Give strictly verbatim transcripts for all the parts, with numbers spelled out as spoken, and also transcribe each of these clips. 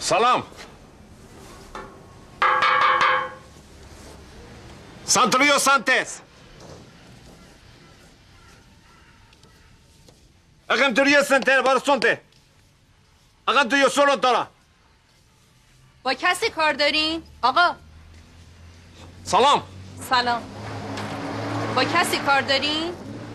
سلام. Santorio Santes. Agam Turio Santer Barasonte. Agam Turio Solo Tora. با کسی کار دارین؟ آقا سلام. سلام. با کسی کار دارین؟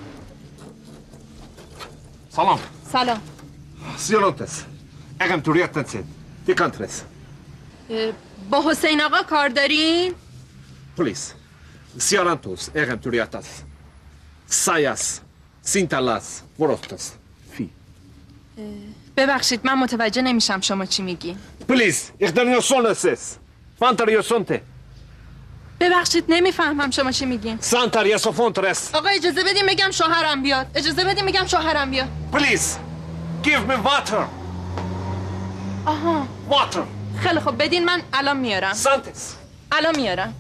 سلام. سلام. سیولونتس. اگم توریت تنسید. دیکانترس. با حسین آقا کار دارین؟ پلیس. سیولانتوس. اگم توریتاس. سایاس. سینتالاس. وروتاس. فی. ببخشید من متوجه نمیشم شما چی میگی. پلیس. اخداریو سونسس. فانتاریو سونته. ببخشید نمیفهمم شما چی میگین. سانتاریا سوفونترس. آقا اجازه بدیم بگم شوهرم بیاد. اجازه بدیم بگم شوهرم بیاد. پلیس. Give me water. آها. Water. خیلی خب بدین من الان میارم. سانتس. الان میارم.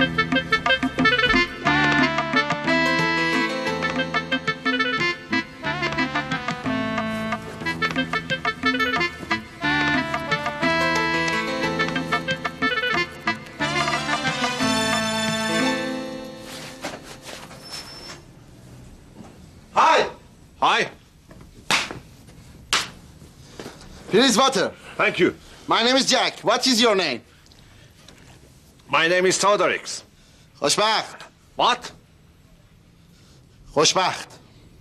Hi. Hi. Please water. Thank you. My name is Jack. What is your name? My name is Todorix. خوشبخت. What? خوشبخت.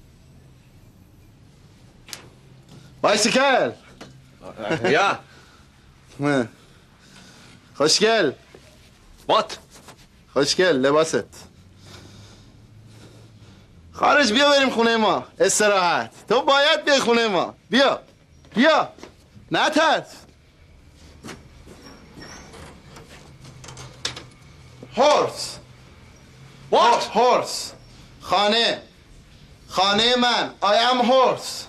بایسیکل. Yeah. خوشگل. What? خوشگل لباست. خارج بیا بریم خونه ما. استراحت. تو باید بیای خونه ما. بیا. بیا. نترس. هورس. What? هورس. خانه. خانه من. I am horse.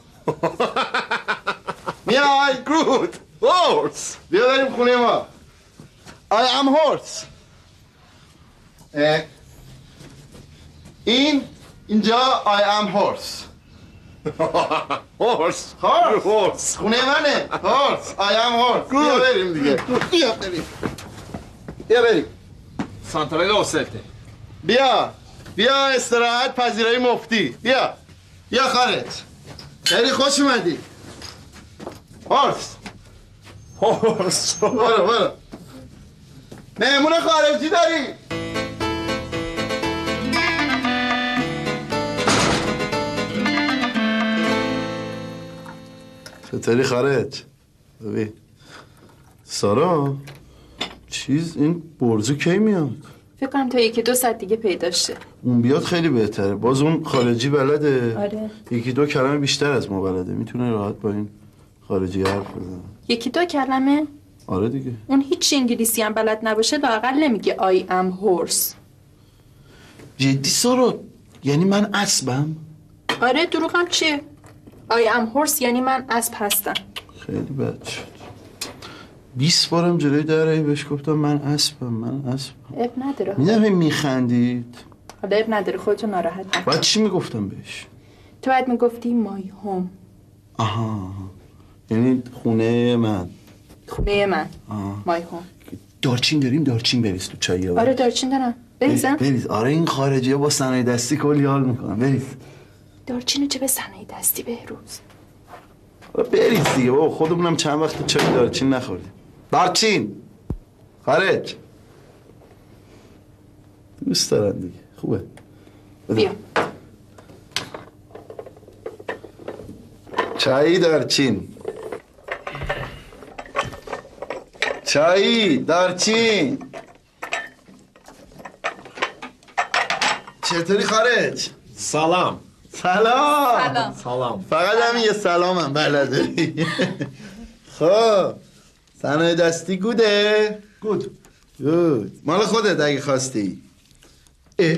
میای. Good. Horse. بیا بریم خونه ما. I am horse. اه. این اینجا I am horse. Horse. Horse. Horse. خونه منه. horse. I am horse. بیا بریم دیگه. بیا بریم. بیا بریم. Santarello sette. بیا. بیا استراحت پذیرایی مفتی. بیا. بیا خارج. خیلی خوش اومدی. هورس. Horse. برو برو. مهمون خارجی داری؟ چطوری خارج؟ ببین سارا چیز این برزو کی میاد؟ فکر کنم تا یکی دو ساعت دیگه پیداش شه. اون بیاد خیلی بهتره. باز اون خارجی بلده. آره. یکی دو کلمه بیشتر از ما بلده. میتونه راحت با این خارجی حرف بزنه. یکی دو کلمه؟ آره دیگه. اون هیچ انگلیسی هم بلد نباشه لااقل نمیگه I am horse. جدی سارا؟ یعنی من اسبم؟ آره دروغم چیه؟ I am horse یعنی من اسب هستم. خیلی بد شد. بیست بارم جلوی درهی بهش گفتم من اسبم من اسبم. اب نداره. میدونم میخندید. حالا اب نداره خودتو ناراحت نکن. بعد چی میگفتم بهش؟ تو باید میگفتی my home. آها. یعنی خونه من. خونه من. آها. my home. دارچین داریم دارچین بریز تو چایی. آره دارچین دارم. بریزم؟ بریز. آره این خارجی ها با صنایع دستی کلی حال میکنن. بریز. دارچینو چه به صنایع دستی بهروز. آره بریز دیگه بابا خودمونم چند وقت تو چای دارچین نخوردیم. دارچین. خارج. دوست دارن دیگه. خوبه. بیا. چای دارچین. چای دارچین. چطوری خارج؟ سلام. سلام. سلام. سلام. فقط همین یه سلامم بلده. خب صنایع دستی گوده؟ گود. گود. مال خودت اگه خواستی. اه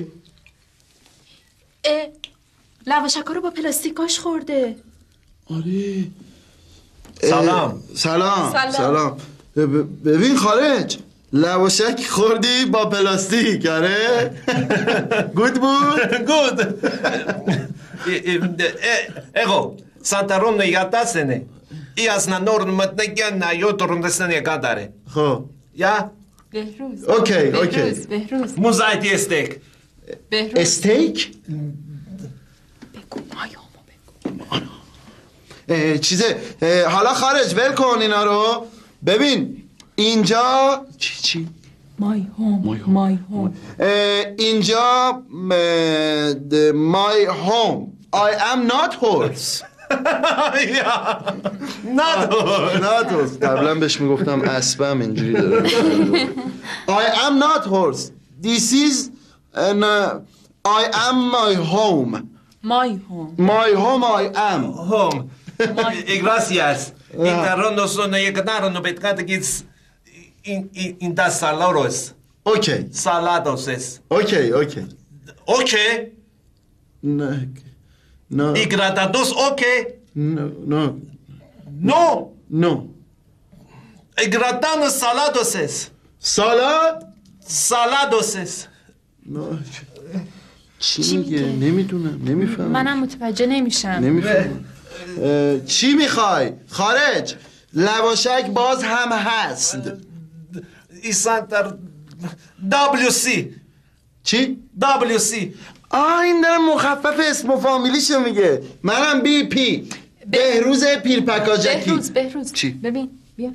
اه لواشکا رو با پلاستیکاش خورده. آره. سلام. سلام. سلام. سلام. ببین خارج لواشک خوردی با پلاستیک. آره. گود بود. گود. Ego, Santarone Igatasene. ясно, норматнегенна ёторундесне гадаре. خب Я? بهروز اوکی اوکی بهروز بهروز Музайти استيك. بهروز استیک بگو مایامو بگو اه، چیزه اه، حالا خارج ول کن اینا رو ببین اینجا چی چی مای هوم مای هوم اه، اینجا مای هوم I am not horse یا ندار not horse قبلا بهش میگفتم اسبم اینجوری داره I am not horse this is an, uh, I am my home مای هوم my home I am Home. E gracias. Interrondo sono e ganarono petkata gits in in in das salaros. اوکی Salados es. اوکی اوکی Okay. نه نه Y gradados okay. نه نه No. نه E gradano salados es. سالاد Salados es. نه چی میگه نمیدونم نمیفهمم منم متوجه نمیشم نمیفهمم چی میخوای خارج لواشک باز هم هست I santar W C. چی W C. آه این داره مخفف اسم و فامیلیشو میگه منم بی پی بهروز پیرپکاجکی بهروز بهروز چی؟ ببین بیا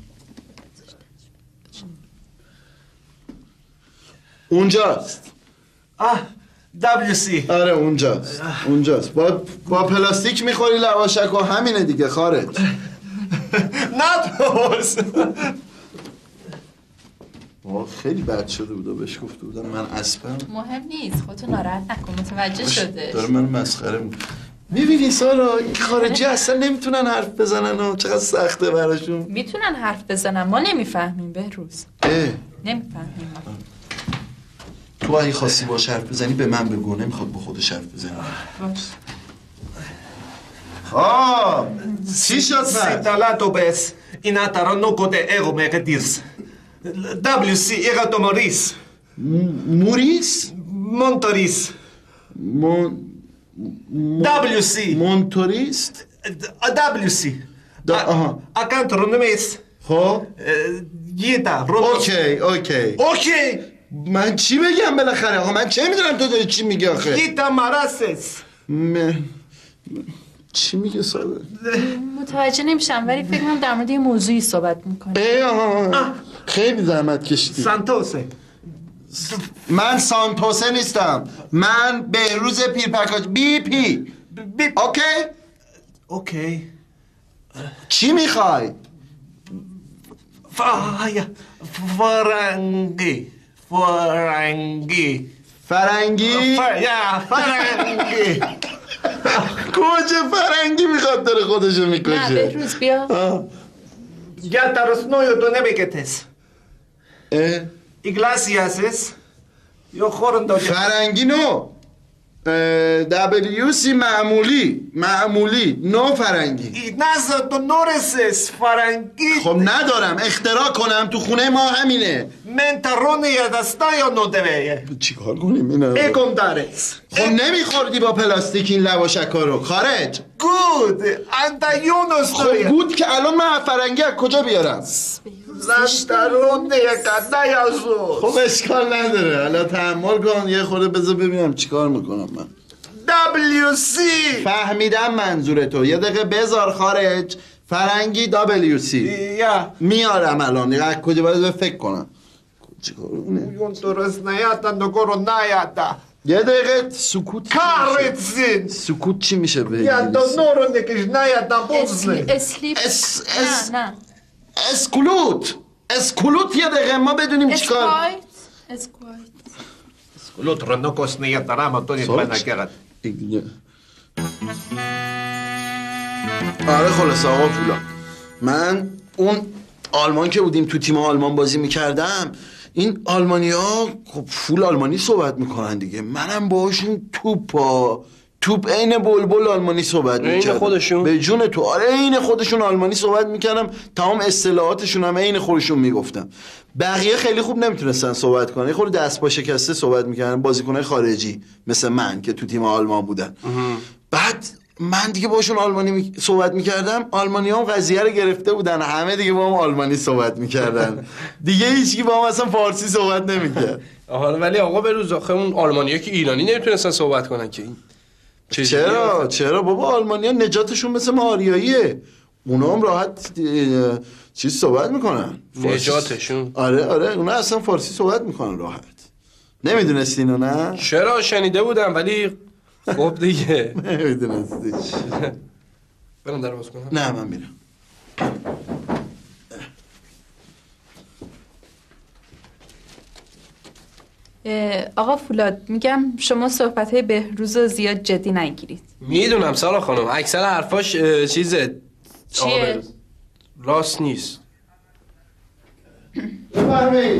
اونجاست Ah, W C. آره اونجاست اونجاست با, با پلاستیک میخوری لواشک و همینه دیگه خارج Nados. آه خیلی بد شده بود و بهش گفته بودم من اسبم مهم نیست خودتو ناراحت نکن متوجه شده داره من مسخره میکنه میبینی سارا این خارجی اصلا نمیتونن حرف بزنن و چقدر سخته براشون میتونن حرف بزنن ما نمیفهمیم بهروز اه نمیفهمیم تو اگه خواستی باش حرف بزنی به من بگو نمیخواد با خودش حرف بزنی باش آه چی شد Si پس؟ talato bes. In ataro no kote ego me getirs. W C era tomoris. موریس؟ Montoris. مون... W C. مونتوریست؟ W C. دا آها Accanto ronemes. خب Gieta. Ronos. اوکی اوکی Okay. من چی بگم بالاخره آقا من چه میدونم تو داری چی میگی آخه Gieta marases. م... چی میگه ساده متوجه نمیشم ولی فکر کنم در مورد یه موضوعی صحبت میکنه ای آها خیلی زحمت کشیدی Santose. من سانتوسه نیستم من بهروز پیرپکاج بی پی Bip. اوکی Okay. چی میخوای Faya. Farangi. Farangi. فرنگی Fa- Ja, farangi. کجا فرنگی میخواد داره خودشو نه میکشه بهروز بیا آه. Ya taros no yo to nebeketes. اه. Iglesias es. Yo jorndo. فرنگی نو دبلیو سی معمولی معمولی نو فرنگی Y nazo to nores es farangi. خب ندارم اختراع کنم تو خونه ما همینه Mentarrone ya dastayo no te veye. چیکار کنیم اینا E contares. خب نمیخوردی با پلاستیک این لواشکا رو خارج Good. Anta yo no خب estoy. بود که الان من فرنگی از کجا بیارم Lantarrone ya candayazo. خب اشکال نداره حالا تحمل کن یه خورده بذار ببینم چیکار میکنم من W C. فهمیدم منظور تو یه دقیقه بذار خارج فرنگی دبلیو سی Ya. میارم الان از کجا باید فکر کنم چیکار کنه Yon toros nayata no coronayata. یه دقیقه سکوت چی میشه؟ Karretsin. سکوت چی میشه به Ya انگلیسی؟ donoro ne kishnayata اسلی... bozne. اسلیپ اس اس نه نه اسکلوت اسکلوت یه دقیقه ما بدونیم چیکار اسکوایت اسکوایت L'altro no cosnayata rama to ni Soç. pana kerat. آره خلاصه آقا پولا من اون آلمان که بودیم تو تیم آلمان بازی میکردم این آلمانی ها خب فول آلمانی صحبت میکنن دیگه منم باهاشون توپا توپ عین بلبل آلمانی صحبت میکردم عین خودشون؟ به جون تو آره عین خودشون آلمانی صحبت میکردم تمام اصطلاحاتشون هم عین خودشون میگفتم بقیه خیلی خوب نمیتونستن صحبت کنن خود دست با شکسته صحبت میکردن بازیکنای خارجی مثل من که تو تیم آلمان بودن بعد من دیگه باشون آلمانی می... صحبت میکردم، آلمانی هم قضیه رو گرفته بودن، همه دیگه با هم آلمانی صحبت میکردن دیگه هیچکی با هم اصلا فارسی صحبت نمیکرد. آها ولی آقا بروز آخه اون آلمانیا که ایرانی نمیتونستن صحبت کنن که این چرا چرا بابا آلمانیا نجاتشون مثل ما آریاییه، اونا هم راحت چیز صحبت میکنن نجاتشون. آره آره اونا اصلا فارسی صحبت میکنن راحت. نمیدونستی اینو نه؟ چرا شنیده بودم ولی خب دیگه نمیدونستی. برم در باز کنم؟ نه من میرم. آقا فولاد میگم شما صحبت‌های بهروز رو زیاد جدی نگیرید. میدونم سارا خانم اکثر حرفاش چیزه چیه؟ راست نیست. بفرمایید.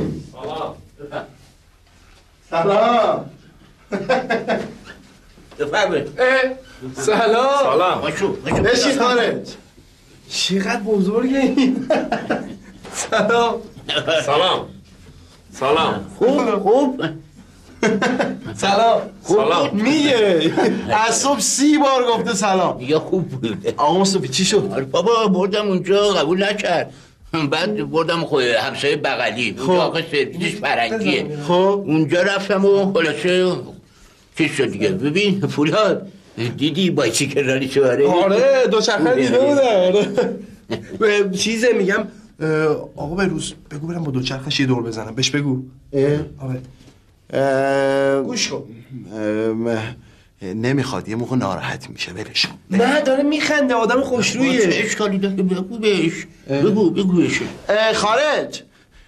سلام. بفرمایید. سلام. سلام. بشین خارج. چقدر بزرگه این. سلام. سلام. سلام. خوب خوب سلام. سلام. میگه از صبح سی بار گفته سلام. دیگه خوب بود. آقا مصطفی چی شد؟ آره بابا بردم اونجا قبول نکرد، بعد بردم خود همسایه بغلی اونجا آقا سرویسش فرنگیه. خب اونجا رفتم و خلاصه چیز شد دیگه. ببین فولاد دیدی بایسیکل رانی سواره؟ آره دوچرخه دیده بودم. آره چیزه میگم آقا بروز بگو برم با دوچرخش یه دور بزنم بهش بگو. آره گوش کن. نمیخواد یه موقع ناراحت میشه ولش کن. نه داره میخنده آدم خوشرویه. چه اشکالی داره بگو بهش. بگو بگوش. خارج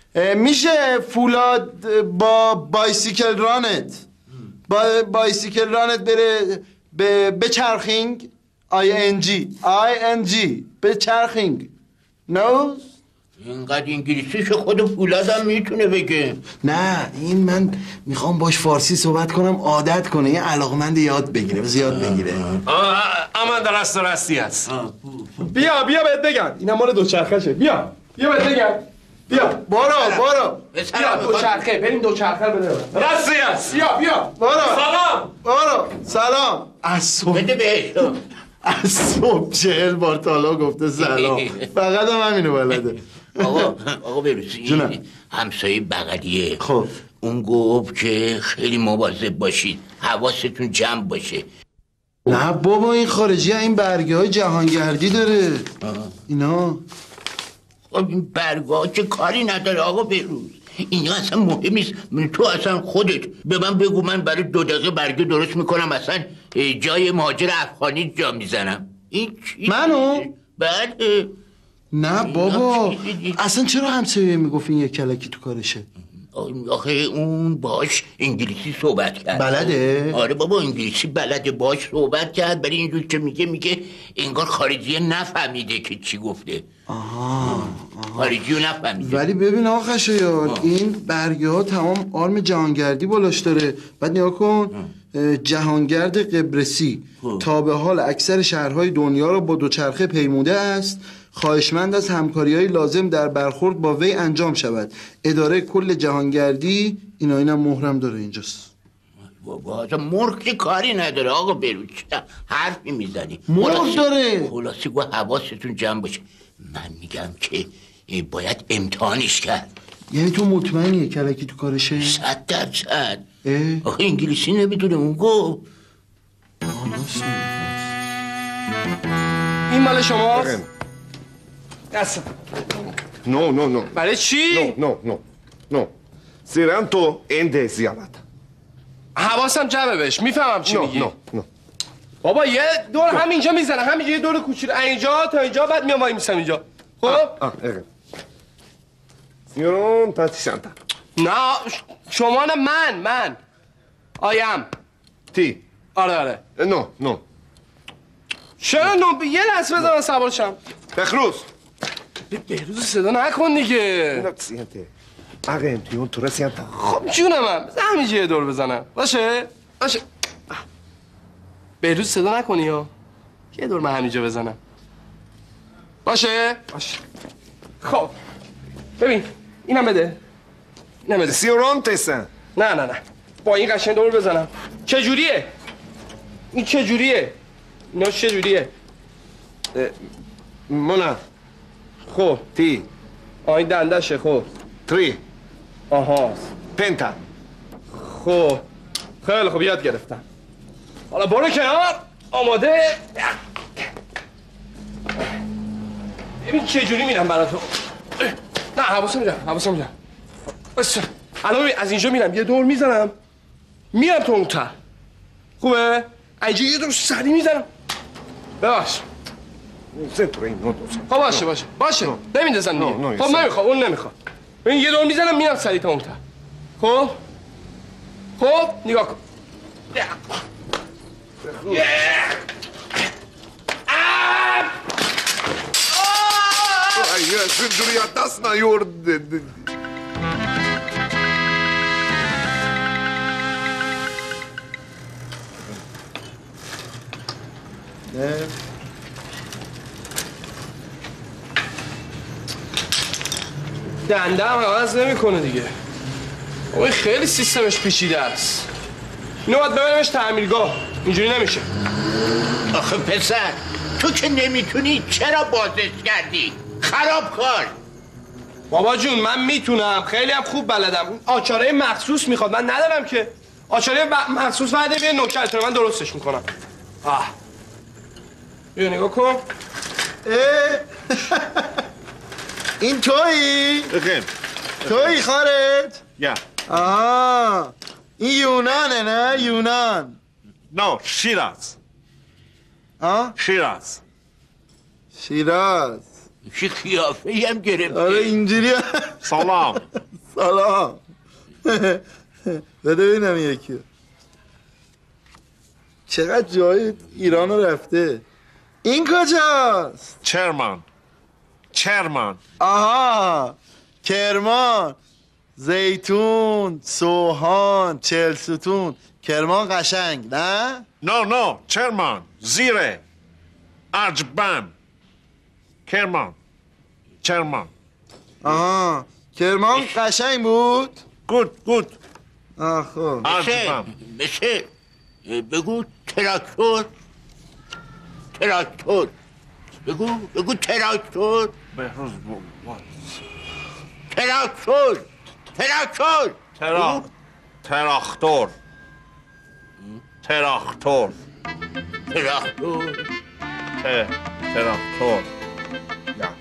میشه فولاد با بایسیکل رانت با بایسیکل رانت بره به بچرخینگ آی ان جی آی ان جی بچرخینگ نو اینقدر انگلیسیشو خود فولادم میتونه بگه. نه این من میخوام باش فارسی صحبت کنم عادت کنه، یه علاقمند یاد بگیره بذار یاد بگیره. امان در راست راستی هست. بیا بیا بهت بگم اینم مال دوچرخشه. بیا بیا بهت بگم. بیا برو برو بیا دوچرخه بریم دوچرخه رو بده. راستی هست. بیا بیا برو سلام. برو سلام. از صبح بده بهش. از صبح چهل بار تالا گفته سلام، فقط هم همینو بلده. آقا آقا بروسی جونم. همسایه بغلیه. خب اون گفت که خیلی مواظب باشید، حواستون جمع باشه. نه بابا این خارجی این برگه های جهانگردی داره. آه. اینا خب این برگه ها که کاری نداره آقا بروز، اینا اصلا مهم نیست. تو اصلا خودت به من بگو من برای دو دقیقه برگه درست میکنم، اصلا جای مهاجر افغانی جا میزنم. این چی؟ منو؟ بله. نه بابا اصلا چرا همسایه میگفت این یک کلکی تو کارشه؟ آخه اون باش انگلیسی صحبت کرد. بلده؟ آره بابا انگلیسی بلده، باش صحبت کرد، ولی اینجور که میگه میگه انگار خارجیه نفهمیده که چی گفته. آها خارجیو نفهمیده. ولی ببین آقا خشایار این برگه ها تمام آرم جهانگردی بالاش داره. بعد نگاه کن جهانگرد قبرسی تا به حال اکثر شهرهای دنیا رو با دوچرخه پیموده است، خواهشمند از همکاری‌های لازم در برخورد با وی انجام شود. اداره کل جهانگردی اینا اینم مهرم داره اینجاست. بابا مرغ که کاری نداره آقا بروز، حرفی میزنی مرغ داره. خلاصی گوه حواستون جمع باشه. من میگم که باید امتحانش کرد. یعنی تو مطمئنی کلکی تو کارشه؟ صد درصد. آخه انگلیسی نمیدونه اون گفت. این مال شماست؟ دست No, no, no. برای چی؟ No, no, no. No. Serán to en ziyarat. حواسم جمعه بهش میفهمم چی No, میگی. no, no. بابا یه دور همینجا میزنه، همینجا یه دور کوچولو اینجا تا اینجا، بعد میام وای میسم اینجا. خب؟ Ah, evet. Señorón, tati santa. نه شما نه من من آیم Ti. آره آره. No, no. چرا نو یه لحظه بذارم سوار شم. Behruz. بهروز صدا نکن دیگه. No siente. Hagan tu un turasianta. خب جونم هم بذار همینجا یه دور بزنم. باشه؟ باشه. بهروز صدا نکنی ها. یه دور من همینجا بزنم. باشه؟ باشه. خب ببین اینم بده. اینم بده. Señorón tesen. نه نه نه با این قشنگ دور بزنم. چه جوریه؟ این چه جوریه؟ اینا چجوریه؟ مونا خب تی آه این دندشه. خب تری آها پنتا. خب خیلی خوب یاد گرفتم. حالا برو کنار. آماده؟ ببین چجوری میرم برای تو. نه حواسم میرم حواسم میرم. بس الان ببین از اینجا میرم یه دور میزنم میرم تو اون تر. خوبه؟ اینجا یه دور سری میزنم. بباش. خب باشه باشه باشه نمیندازم دیگه. خب نمیخوام اون نمیخوام. ببین یه دور میزنم میرم سری تا اون تر. خب خب نگاه کن. Ai, şimdi yatasına yor dedi. نه دنده هم عوض نمیکنه دیگه. اوه خیلی سیستمش پیچیده است. اینو باید ببریمش تعمیرگاه. اینجوری نمیشه. آخه پسر تو که نمیتونی چرا بازش کردی؟ خراب کار. بابا جون من میتونم خیلی هم خوب بلدم. آچاره مخصوص میخواد من ندارم که. آچاره مخصوص وعده بیه نوکرتونه من درستش میکنم. آه بیا نگاه کن. این تویی؟ Bakın. تویی خارج؟ Ya. آها این یونانه نه یونان. No, Şiraz. ها؟ Şiraz. شیراز. چه خیافه هم گرفته. آره اینجوری. Salam. سلام. بده ببینم یکی. چقدر جای ایران رفته. این کجاست؟ Çerman. Çerman. آها کرمان، زیتون، سوهان، چلستون. کرمان قشنگ نه؟ No, no, Çerman. Zire. Arjban. Kerman. Çerman. آها کرمان قشنگ بود؟ Good, good. آه خب Arjban. مثل بگو تراکتور. تراکتور بگو بگو تراکتور. Behruz bu. تراکتور تراکتور. Terak. Teraktor. Teraktor. تراکتور. Te. Teraktor. Ya.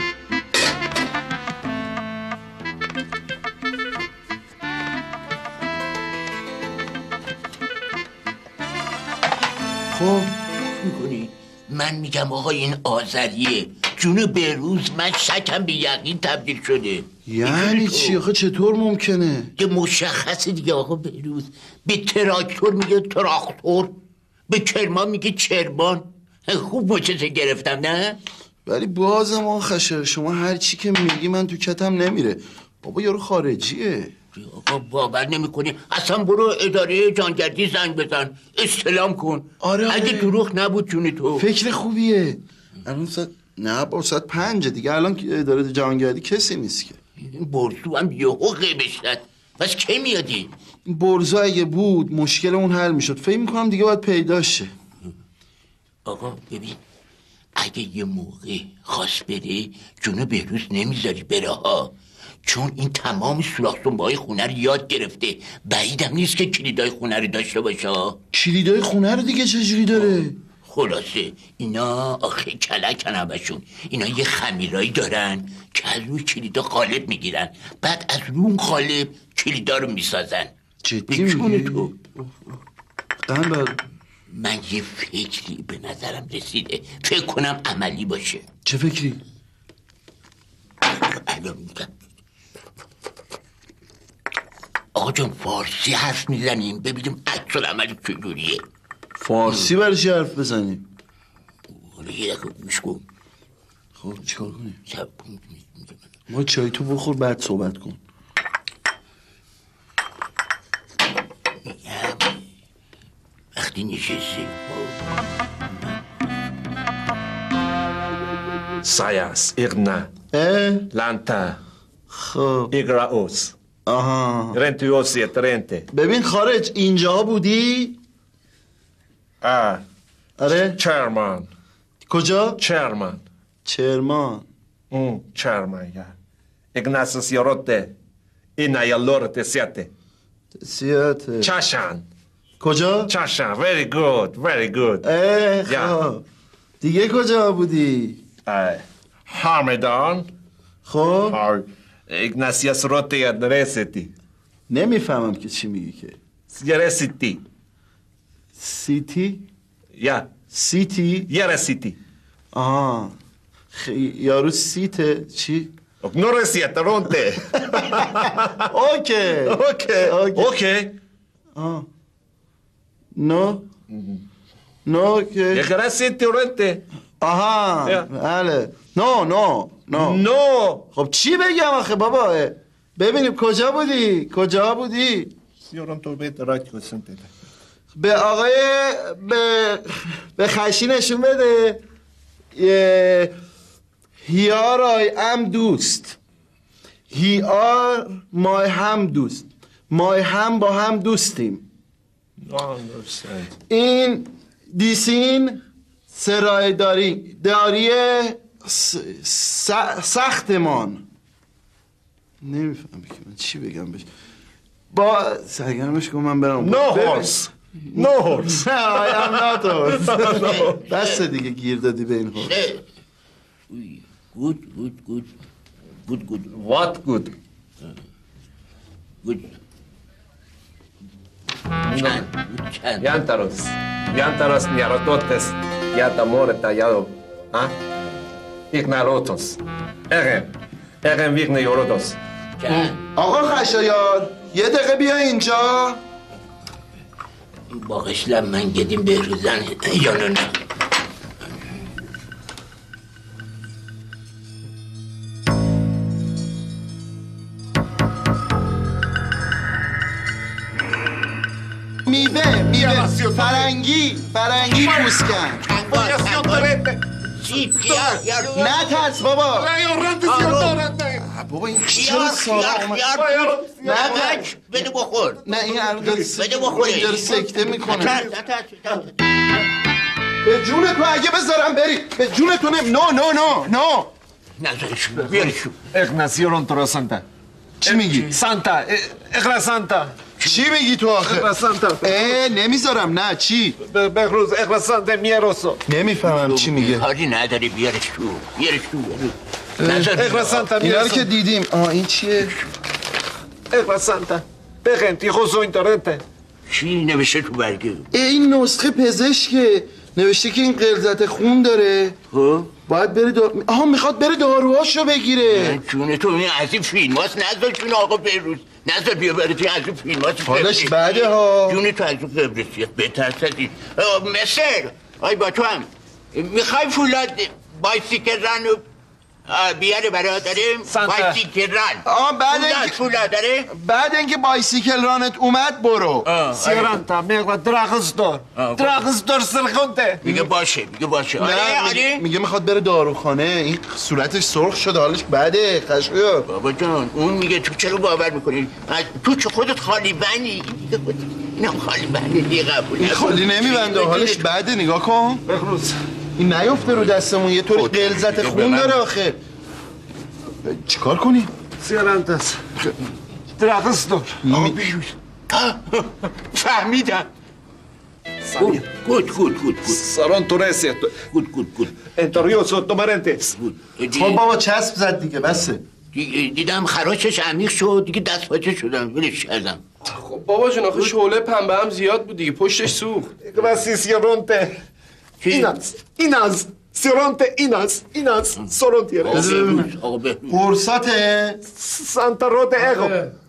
خب میکنی؟ من میگم آقا این آذریه جون بهروز من شکم به یقین تبدیل شده. یعنی چی؟ آخه چطور ممکنه؟ که مشخصه دیگه آقا بهروز. به تراکتور میگه تراکتور، به کرمان میگه کرمان. خوب مچته گرفتم نه؟ ولی باز ما خشه شما هر چی که میگی من تو کتم نمیره. بابا یارو خارجیه. آقا باور نمیکنی؟ اصلا برو اداره جانگردی زنگ بزن استلام کن. آره آره. اگه دروغ نبود جونی تو. فکر خوبیه. الان ساعت نه با ساعت پنجه دیگه. الان که اداره جانگردی کسی نیست که. این برزو هم یهو قیبش داد. پس کی میادی؟ این برزا اگه بود مشکل اون حل میشد. فکر میکنم دیگه باید پیداش شه. آقا ببین اگه یه موقع خواست بره جونو بهروز نمیذاری بره ها. چون این تمام سوراخ سنبه‌های خونه رو یاد گرفته. بعیدم نیست که کلیدای خونه رو داشته باشه. کلیدای خونه رو دیگه چجوری داره؟ خلاصه اینا آخه کلکن همشون. اینا یه خمیرایی دارن که از روی کلیدا قالب میگیرن، بعد از رو اون قالب کلیدا رو میسازن. جدی میگی؟ میگی؟ تو قنبر من یه فکری به نظرم رسیده، فکر کنم عملی باشه. چه فکری؟ الان میگم. آقا جان فارسی حرف میزنیم ببینیم عکس العمل چجوریه. فارسی برای چی حرف بزنیم؟ حالا یه دقیقه گوش کن. خب چیکار کنیم؟ شب ما چای تو بخور بعد صحبت کن. میگم وقتی نشستی سایاس ایغنا اه؟ لانتا خب ایگراوس آها رنتیوسیت رنته. ببین خارج اینجا بودی؟ آه آره چرمان کجا؟ چرمان چرمان اون چرمان یا Ignacio Ciorote اینا یا لورت سیاته سیاته چاشان کجا؟ چاشان very good very good اه یا. خب دیگه کجا بودی؟ هامدان خب Ignacio Ciorote یا نرسیتی نمیفهمم که چی میگی که یا رسیتی سیتی؟ یا سیتی؟ یا رسیتی آها خ... یارو سیته چی؟ No resiete, اوکی اوکی اوکی آه نو نو که یک رسیتی رونته آها یا. بله نو نو نو نو خب چی بگم آخه بابا ببینیم کجا بودی کجا بودی سیورم تو بیت راک کسنته به آقای به به خشی نشون بده یه هیار آی ام دوست هی آر مای هم دوست مای هم با هم دوستیم این دیسین سرای داری داری س... س... سختمان نمیفهم که من چی بگم بهش با سرگرمش کن من برم نو هورس نو هورس آی ام نات هورس بس دیگه گیر دادی به این هورس گود گود گود گود گود What good? گود چند چند Yantaros. Yantaros niarototes. Yatamore tallado. ¿Ah? Ignarotos. Egen. Egen vigne yorotos. چند آقا خشایار یه دقیقه بیا اینجا باقشلم من گدیم بهروزن یا نه میوه میوه فرنگی فرنگی پوسکن چی خیار خیار نه ترس بابا Ignorante بابا این خیار چرا سارا خیار اومد خیار نه بچ بده بخور نه این الان داره بده بخوره. داره سکته میکنه ترس ترس ترس به جون تو اگه بذارم بری به جون تو نم نو نو نو نو نظرشون بیارشون Ignacio Toro Santa. چی میگی؟ Santa. Igra Santa. چی میگی تو آخه؟ Igra Santa. اه نمیذارم نه چی؟ Behruz. Igra Santa mieroso. نمیفهمم چی میگه کاری نداری بیارش تو بیارش تو نظر Igra Santa اینا رو mieroso. که دیدیم آه این چیه؟ Igra Santa. Dejen, tijoso interente. چی نوشته تو برگه اه، این نسخه پزشکه نوشته که این غلظت خون داره خب باید بره دار... آها میخواد بره داروهاشو بگیره جون تو این از این فیلم هاست نظر جون آقا بهروز نظر بیا برای توی از این فیلم هاست حالش بده ها جون تو از این قبرسیت بهتر از این آه، مستر آی با تو هم میخوای فولاد بایسیکل رن رو آه، بیاره برادرم سنتا. بایسیکل رن آه بعد فولاد اینکه فولاد داره بعد اینکه بایسیکل رانت اومد برو Sieranta, mega Dragostor. Ah, Dragostor Sergonte. میگه باشه میگه باشه آره نه آره میگه, میگه میخواد بره داروخانه این صورتش سرخ شده حالش بده خشویا بابا جان اون میگه تو چرا باور میکنی تو چه خودت خالی بنی اینم خالی بنی دیگه قبول این خالی نمیبنده حالش بده نگاه کن این نیفته رو دستمون یه طوری غلظت خون داره آخه چیکار کنیم Sierantas. Dragostor. آقا بیروز فهمیدم گود گود گود گود Saron Torresia. گود گود گود Entorrioso Tomarente. خب بابا چسب زد دیگه بسه دیدم خراشش عمیق شد دیگه دست پاچه شدم ولش کردم خب بابا جون آخه شعله پنبه هم زیاد بود دیگه پشتش سوخت Gracias, Sieronte. Inas. Inas. Sieronte, Inas. Inas. Sorontiere. آقا بهروز قرصاته Santa Rote Ego.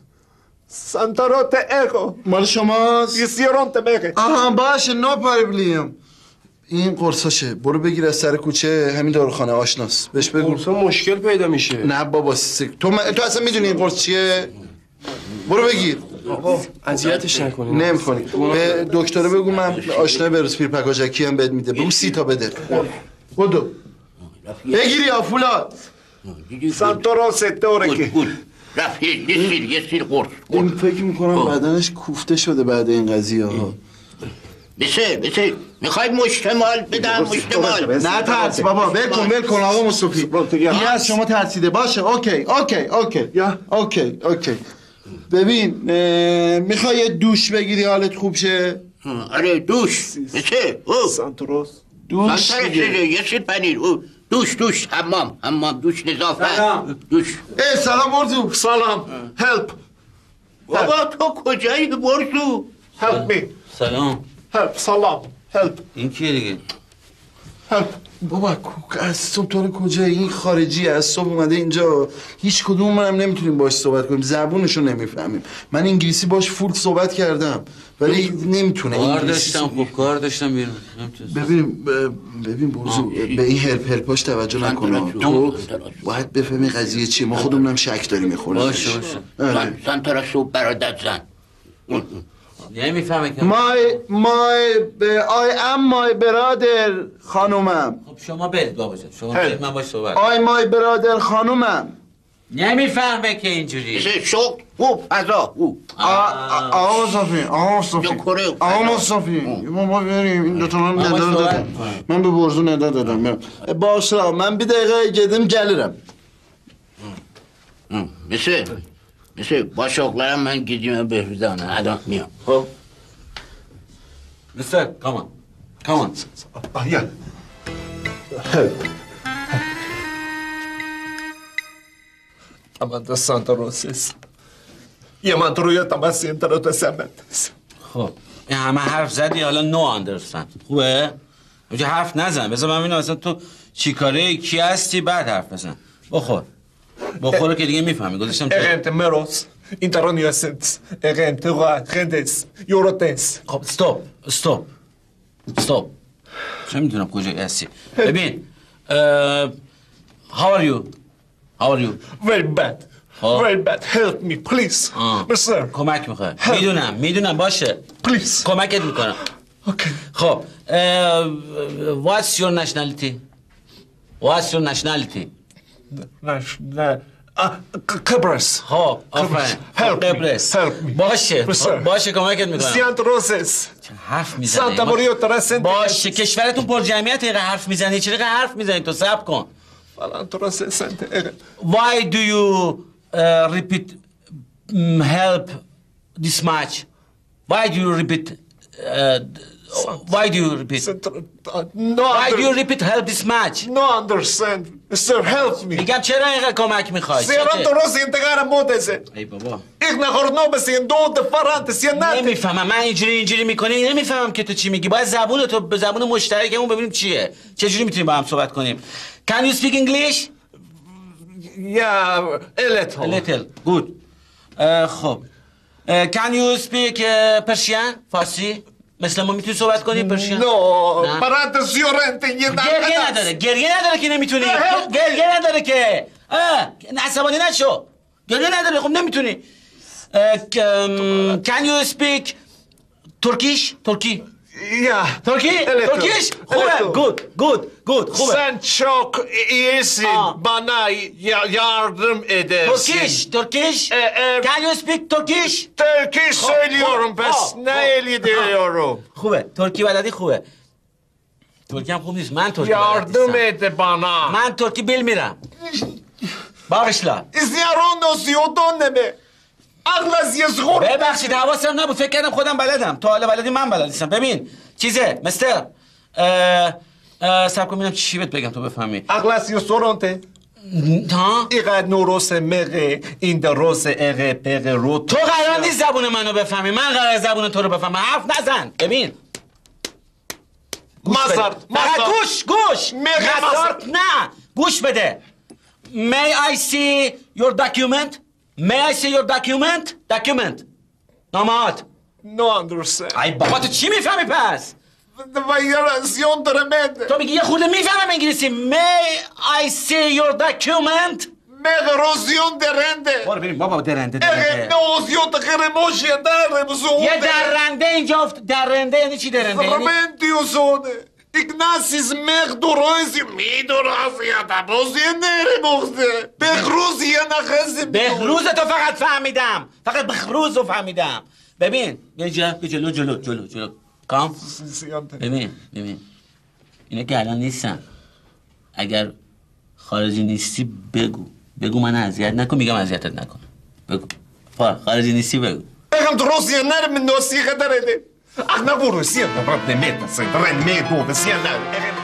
Santa Rote Ego. مال شماست Y Sieronte Mege. آها باشه نو پرابلیم این قرصاشه برو بگیر از سر کوچه همین داروخانه آشناس بهش بگو قرصا مشکل پیدا میشه نه بابا سک. تو م... تو اصلا میدونی این قرص چیه برو بگیر آقا اذیتش نکنین نمی‌کنی به دکتر بگو من آشنا بروز پیر پکاجکی هم بهت میده بگو سی تا بده بدو بگیری یا فولاد Santo Rose Torre. گود گود رفت یه سیر یه سیر قرص این فکر میکنم بدنش کوفته شده بعد این قضیه ها بسه بسه میخوای مشتمال بدم مشتمال نه ترس بابا ول کن ول کن آقا مصطفی این از شما ترسیده باشه اوکی اوکی اوکی اوکی اوکی ببین میخوای یه دوش بگیری حالت خوب شه؟ آره دوش بسه سانتروس دوش دیگه یه شیر پنیر دوش دوش حمام حمام دوش نظافت دوش ای سلام برزو سلام هلپ بابا تو کجایی برزو هلپ می سلام هلپ سلام هلپ این کیه دیگه؟ هلپ بابا از صبح تو کجا این خارجی از صبح اومده اینجا هیچ کدوم منم نمیتونیم باش صحبت کنیم زبونشو نمیفهمیم من انگلیسی باش فول صحبت کردم ولی نمیتونه کار داشتم خوب کار داشتم بیرون ببین ببین برزو به این هلپ هلپاش توجه نکن تو باید بفهمی قضیه چیه ما خودمونم شک داریم میخوره باشه باشه سانتراسو برادت زن نمیفهمه که مای مای آی ام مای برادر خانومم خب شما برید بابا جان شما برید من باش صحبت آی مای برادر خانومم نمیفهمه که اینجوری شوق او فضا او آقا مصطفی آقا مصطفی آقا مصطفی ما بریم این دوتا من نده دادم من به برزو نده دادم باشه من bir دقیقه gedim gelirim مثل مثل با شغلارم من گیدیم بهروزانه الان میام خب Mister, come on. Come on. Ah, yeah. Help. Amanda Santa Roses. یه من تو روی تماسی انترا تو سمت. خب این همه حرف زدی حالا نو اندرستند خوبه؟ اینجا حرف نزن بذار من ببینم اصلا تو چی کاره کی هستی بعد حرف بزن بخور بخور که دیگه میفهمی گذاشتم تو اگنت مروس اینترونیاسنس اگنت غندس یوروتنس خب استوب استوب استوب چه میدونم کجایی هستی ببین how are you how are you very bad very bad help me please mister کمک میخواد میدونم میدونم باشه please کمکت میکنم okay خب what's your nationality what's your nationality national قبرس خب آفرین قبرس باشه باشه کمکت میکنم سانت روسس حرف میزنی سانتا موریا ترسنت باشه کشورتون پر جمعیت اینقدر حرف میزنی چرا حرف میزنی تو صبر کن سانتا روسس why do you uh, repeat um, help this much why do you repeat uh, why do you repeat no why do you repeat help this much no understand sir help me میگم چرا اینقدر کمک میخوای سانتا روسس انتقال مودزه ای بابا اینا خورنو بسین دو دفرانت سینات نمیفهمم من اینجوری اینجوری میکنی نمیفهمم که تو چی میگی باید زبون تو به زبون مشترکمون ببینیم چیه چه جوری میتونیم با هم صحبت کنیم Can you speak English Yeah a little a little good خب Can you speak Persian فارسی مثل ما میتونی صحبت کنی پرشین؟ نه پرانت زیورنت یه گریه نداره گریه نداره که نمیتونی گریه نداره که عصبانی نشو گریه نداره خب نمیتونی Can you speak Turkish ترکی یا ترکی ترکیش خوبه گود گود گود خوبه sen çok iyisin bana yardım edersin ترکیش ترکیش Can you speak Turkish Turkish söylüyorum pes ne ediyorum خوبه ترکی بلدی خوبه ترکی هم خوب نیست من ترکی yardım et bana من ترکی bilmiyorum bağışla izliyorum ziyodon neme اغلز یزغور ببخشید حواسم نبود فکر کردم خودم بلدم تو حالا بلدی من بلد نیستم ببین چیزه مستر سب کن ببینم چی بهت بگم تو بفهمی اغلز یزغورنته ها ایقد نوروس مقه این دروس اقه پقه رو تو قرار نیست زبون منو بفهمی من قرار زبون تو رو بفهمم حرف نزن ببین مازارت مازارت گوش گوش مازارت نه گوش بده May I see your document May I see your document? Document. نامات. No understand. ای بابا تو چی میفهمی پس؟ ویراسیون درمد. تو میگی یه خورده میفهمم انگلیسی. May I see your document? مغروزیون درنده. برو بریم بابا درنده درنده. اگه نوزیون تخرموشی داره بزرگ. یه درنده اینجا افت درنده یعنی چی درنده؟ فرمنتیوزونه. ایگناسیز مغدوروزی میدورازی آدموزی نره مغزه بخروزی نخزی بخروز تو فقط فهمیدم فقط بخروز رو فهمیدم ببین بیا جا بیا جلو جلو جلو جلو کام ببین ببین اینا که الان نیستن. اگر خارجی نیستی بگو بگو من اذیت نکن. میگم اذیتت نکن. بگو خارجی نیستی بگو. بگم تو روسیه من نوسیقه داره اخنا بو روسیه نمیت سنت بو روسیه نه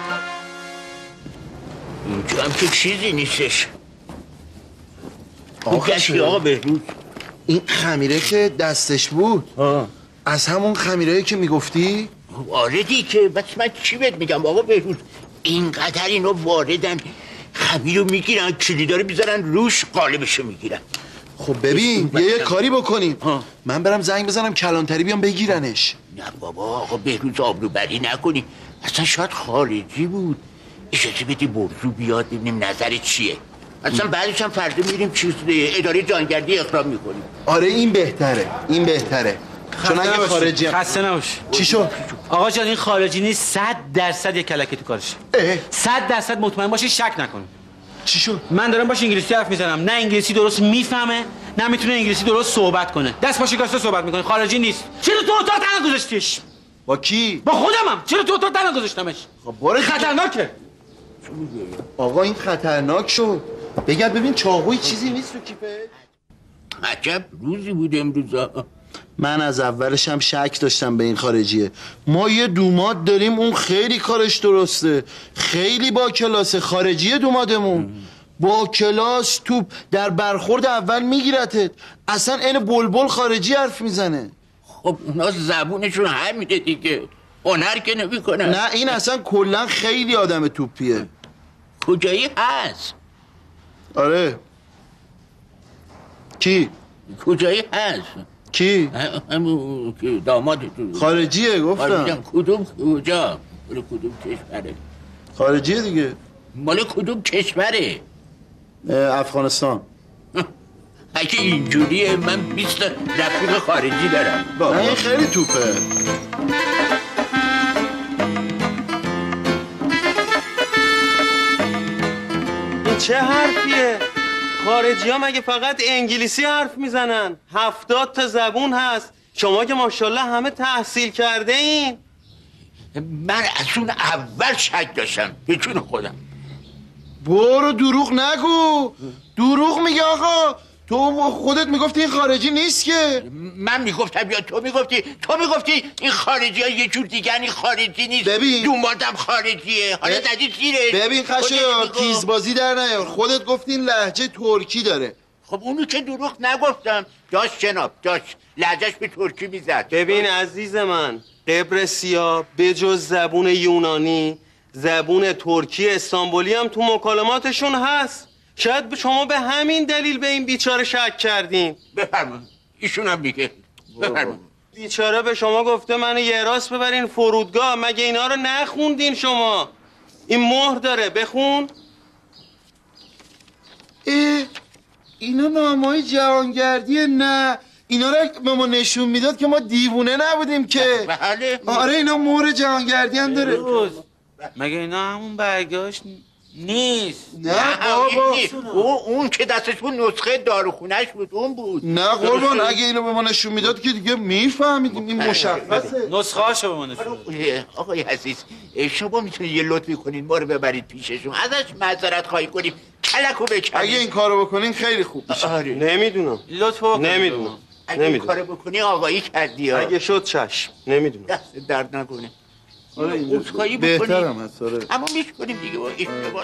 اینجا هم که چیزی نیستش. آقا آقا بهروز این خمیره که دستش بود آه. از همون خمیرهایی که میگفتی؟ آره دیگه. بس من چی بهت میگم آقا بهروز، اینقدر اینا واردن خمیر رو میگیرن کلیدا رو میذارن روش قالبشو میگیرن. خب ببین یه, یه کاری بکنیم ها. من برم زنگ بزنم کلانتری بیام بگیرنش. نه بابا آقا بهروز آبروبری نکنی، اصلا شاید خارجی بود. اجازه بدی برزو بیاد ببینیم نظر چیه. اصلا بعدش هم فردا میریم چیز اداره جانگردی اقرار میکنیم. آره این بهتره این بهتره چون اگه خارجی هم... خسته نباش. چی شد؟ آقا جان این خارجی نیست. صد درصد یک کلکی تو کارشه. صد درصد مطمئن باشی شک نکن. چی شد؟ من دارم باش انگلیسی حرف میزنم. نه انگلیسی درست میفهمه نه میتونه انگلیسی درست صحبت کنه. دست پاش کاسته صحبت میکنه. خارجی نیست. چرا تو اتاق تنها گذاشتیش؟ با کی؟ با خودمم. چرا تو اتاق تنها گذاشتمش؟ خب باره خطرناکه. آقا این خطرناک شد. بگرد ببین چاقوی چیزی نیست تو کیفه. عجب روزی بود امروزا. من از اولش هم شک داشتم به این خارجیه. ما یه دوماد داریم اون خیلی کارش درسته، خیلی با کلاسه. خارجیه دومادمون با کلاس توپ در برخورد اول میگیرتت. اصلا این بلبل خارجی حرف میزنه. خب اونا زبونشون همینه دیگه، هنر که نمیکنن. نه این اصلا کلا خیلی آدم توپیه. کجایی هست؟ آره کی؟ کجایی هست؟ کی؟ همون داماد تو خارجیه گفتم. کدوم کجا؟ مال کدوم کشوره؟ خارجیه دیگه. مال کدوم کشوره؟ افغانستان. اگه اینجوریه من بیست رفیق خارجی دارم. نه این خیلی توپه. این چه حرفیه؟ خارجی ها مگه فقط انگلیسی حرف میزنن؟ هفتاد تا زبون هست. شما که ماشاءالله همه تحصیل کرده این. من از اون اول شک داشتم به جون خودم. برو دروغ نگو. دروغ میگه آقا. تو خودت میگفتی این خارجی نیست که. من میگفتم یا تو میگفتی؟ تو میگفتی این خارجی ها یه جور دیگه این خارجی نیست. ببین دومادم خارجیه. حالا زدی زیرش. ببین خشایار تیزبازی در نیار. خودت گفتی این لهجه ترکی داره. خب اونو که دروغ نگفتم. داشت جناب داشت لهجهش به ترکی میزد. ببین عزیز من، قبرسیا به جز زبون یونانی زبون ترکی استانبولی هم تو مکالماتشون هست. شاید شما به همین دلیل به این بیچاره شک کردین. بفرمایید ایشون هم میگه. بفرمایید. بیچاره به شما گفته منو یه راست ببرین فرودگاه. مگه اینا رو نخوندین شما؟ این مهر داره بخون. اه اینا نامه‌های جهانگردیه. نه اینا رو به ما نشون میداد که ما دیوونه نبودیم که. بله. آره اینا مهر جهانگردی هم داره. مگه اینا همون برگاش نیست؟ نه بابا اون اون که دستش بود نسخه داروخونه‌اش بود اون بود. نه قربان اگه اینو به ما نشون میداد که دیگه میفهمیدیم این مشخصه. نسخه هاشو به ما نشون. آقای عزیز شما میتونید یه لطفی کنین ما رو ببرید پیششون ازش معذرت خواهی کنیم کلکو بکنید. اگه این کارو بکنین خیلی خوب میشه. آره. نمیدونم. لطف بکن. نمیدونم. اگه این کارو بکنی آقایی کردی ها. اگه شد چشم. نمیدونم. دست درد نکنه. آره این بهترم هست. آره اما میشکنیم دیگه با اشتباه.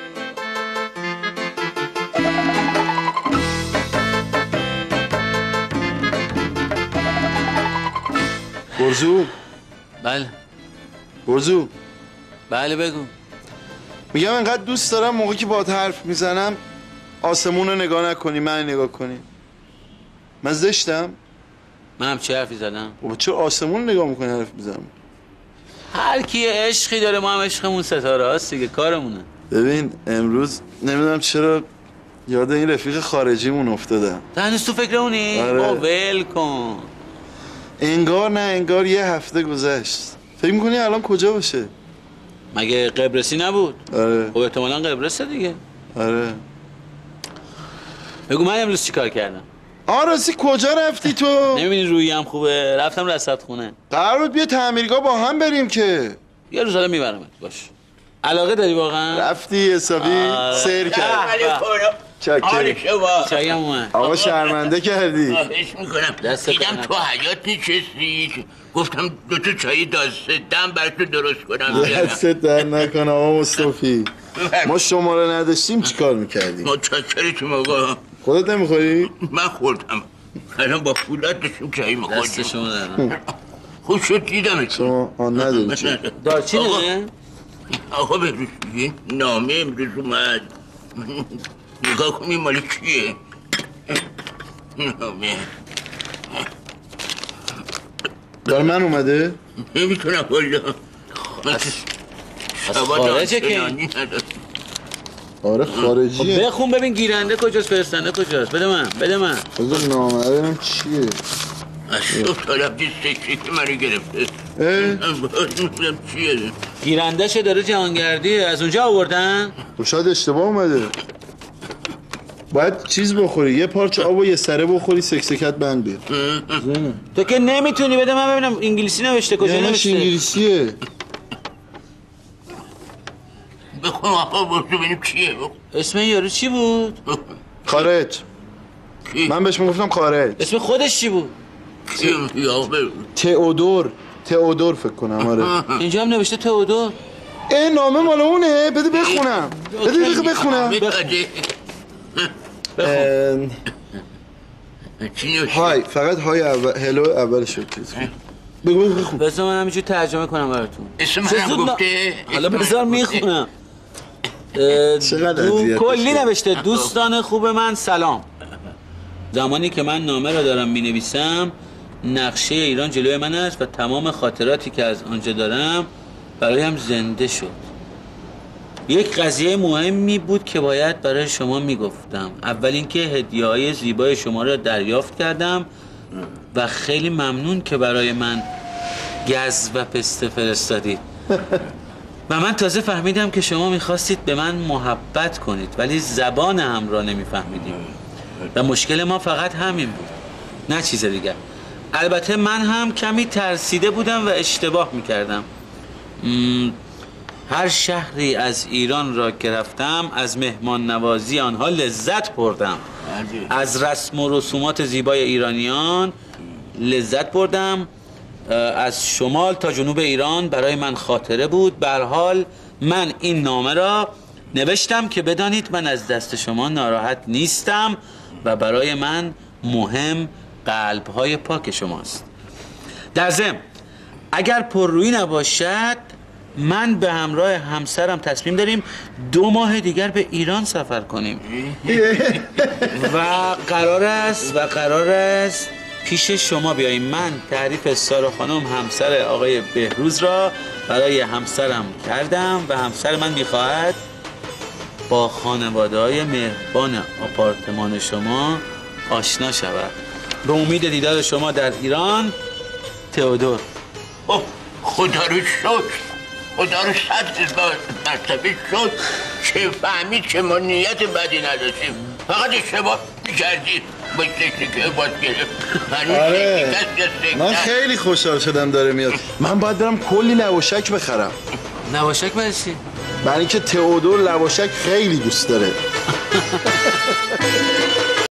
برزو. بله برزو. بله بگو. میگم انقدر دوست دارم موقعی که باهات حرف میزنم آسمون رو نگاه نکنی من نگاه کنی. من زشتم؟ منم چه حرفی زدم؟ بابا چرا آسمون نگاه میکنی حرف میزنم؟ هر کی عشقی داره ما هم عشقمون ستاره هست دیگه کارمونه. ببین امروز نمیدونم چرا یاد این رفیق خارجیمون افتادم. هنوز تو فکر اونی؟ آره. با ول کن. انگار نه انگار یه هفته گذشت. فکر میکنی الان کجا باشه؟ مگه قبرسی نبود؟ آره. خب احتمالاً قبرسه دیگه. آره. بگو من امروز چی کار کردم؟ آراستی کجا رفتی تو؟ نمیبینی رویم خوبه؟ رفتم رصد خونه. قرار بود بیا تعمیرگاه با هم بریم که. یه روز حالا میبرمت. باش. علاقه داری واقعا؟ رفتی حسابی سیر کرد. چاکری. چایم اومد. آقا شرمنده کردی. خواهش میکنم. دیدم تو حیات نشستی، گفتم دو تا چای داستم برای تو درست کنم. دستت در نکن آقا مصطفی. ما شما رو نداشتیم چیکار میکردیم؟ ما چاکرتیم آقا. خودت نمیخوری؟ من خوردم. الان با فولاد داشتیم چای میخوردیم. دست شما در خوب شد دیدم شما آن نداری چی؟ دارچینه؟ آقا بهروز یه نامه امروز اومد. نگاه کنی مال کیه؟ نامه دار من اومده؟ نمیتونم والا. از خارجه که؟ آره خارجیه. بخون ببین گیرنده کجاست فرستنده کجاست. بده من بده من. بذار نامه ببینم چیه. از صبح تا رفتی سکری که منو گرفته. اه؟ چیه؟ گیرندهشه داره جهانگردی از اونجا آوردن؟ تو شاید اشتباه اومده. باید چیز بخوری، یه پارچه آب و یه سره بخوری سکسکت بند بیاد. تو که نمیتونی بده من ببینم انگلیسی نوشته کجا نوشته؟ انگلیسیه. بخون آقا برو ببینیم چیه. اسم این یارو چی بود؟ خارج. من بهش میگفتم خارج. اسم خودش چی بود؟ تئودور. تئودور فکر کنم آره. اینجا هم نوشته تئودور. این نامه مال اونه. بده بخونم. بده بده بخونم. بخون. های فقط های اول هلو اولش شد. بگو بگو بخون. بذار من همینجور ترجمه کنم براتون. اسم منم گفته. حالا بذار میخونم. دو... کلی نوشته دوستان خوب من سلام. زمانی که من نامه را دارم می نویسم نقشه ایران جلوی من است و تمام خاطراتی که از آنجا دارم برایم زنده شد. یک قضیه مهمی بود که باید برای شما می گفتم. اول اینکه هدیه‌های زیبای شما را دریافت کردم و خیلی ممنون که برای من گز و پسته فرستادید. و من تازه فهمیدم که شما میخواستید به من محبت کنید ولی زبان هم را نمیفهمیدیم و مشکل ما فقط همین بود، نه چیز دیگر. البته من هم کمی ترسیده بودم و اشتباه میکردم. هر شهری از ایران را که رفتم از مهمان نوازی آنها لذت بردم. از رسم و رسومات زیبای ایرانیان لذت بردم. از شمال تا جنوب ایران برای من خاطره بود. به هر حال من این نامه را نوشتم که بدانید من از دست شما ناراحت نیستم و برای من مهم قلب‌های پاک شماست. در ضمن اگر پررویی نباشد من به همراه همسرم تصمیم داریم دو ماه دیگر به ایران سفر کنیم و قرار است و قرار است پیش شما بیاییم. من تعریف سارا خانم همسر آقای بهروز را برای همسرم کردم و همسر من میخواهد با خانواده های مهربان آپارتمان شما آشنا شود. به امید دیدار شما در ایران، تئودور. خدا رو شکر، خدا رو صد هزار مرتبه شکر چه فهمید که ما نیت بدی نداشتیم، فقط اشتباه میکردیم. آره من خیلی خوشحال شدم داره میاد. من باید برم کلی لواشک بخرم. لواشک برای چی؟ برای اینکه تئودور لواشک خیلی دوست داره.